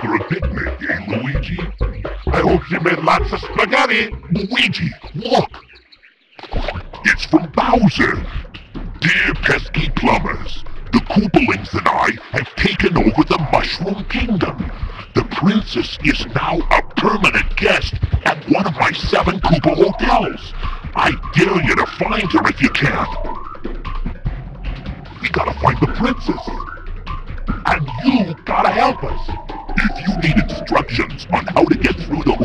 for a picnic, eh, Luigi? I hope you made lots of spaghetti. Luigi, look! It's from Bowser. Dear pesky plumbers, the Koopalings and I have taken over the Mushroom Kingdom. The princess is now a permanent guest at one of my 7 Koopa hotels. I dare you to find her if you can. We gotta find the princess. And you gotta help us. If you need instructions on how to get through the